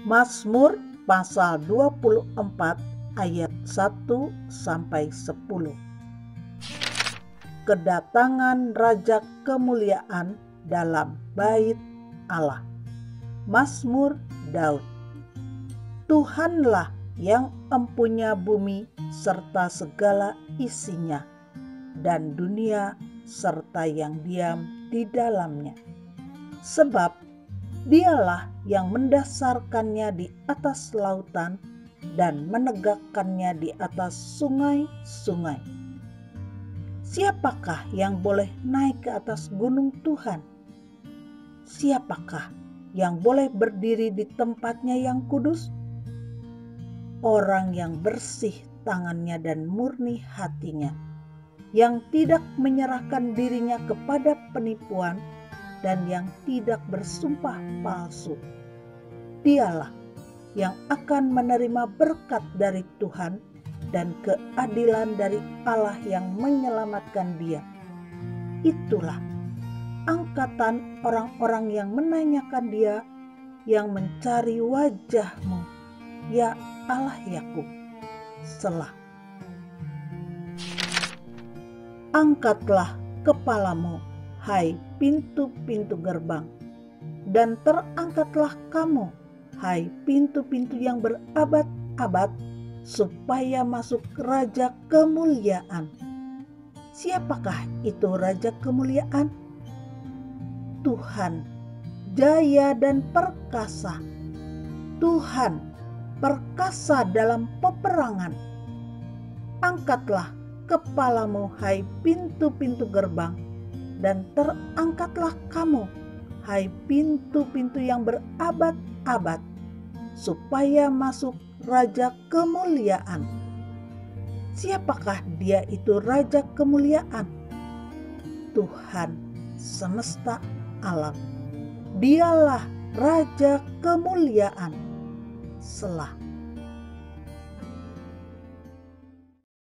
Mazmur pasal 24 ayat 1 sampai 10. Kedatangan Raja Kemuliaan dalam Bait Allah. Mazmur Daud. Tuhanlah yang empunya bumi serta segala isinya, dan dunia serta yang diam di dalamnya. Sebab Dialah yang mendasarkannya di atas lautan dan menegakkannya di atas sungai-sungai. Siapakah yang boleh naik ke atas gunung Tuhan? Siapakah yang boleh berdiri di tempatnya yang kudus? Orang yang bersih tangannya dan murni hatinya, yang tidak menyerahkan dirinya kepada penipuan dan yang tidak bersumpah palsu. Dialah yang akan menerima berkat dari Tuhan dan keadilan dari Allah yang menyelamatkan dia. Itulah angkatan orang-orang yang menanyakan dia, yang mencari wajah-Mu, ya Allah Yakub. Selah. Angkatlah kepalamu, hai pintu-pintu gerbang, dan terangkatlah kamu, hai pintu-pintu yang berabad-abad, supaya masuk Raja Kemuliaan. Siapakah itu Raja Kemuliaan? Tuhan, jaya dan perkasa. Tuhan, perkasa dalam peperangan. Angkatlah kepalamu, hai pintu-pintu gerbang, dan terangkatlah kamu, hai pintu-pintu yang berabad-abad, supaya masuk Raja Kemuliaan. Siapakah dia itu Raja Kemuliaan? Tuhan semesta alam. Dialah Raja Kemuliaan. Selah.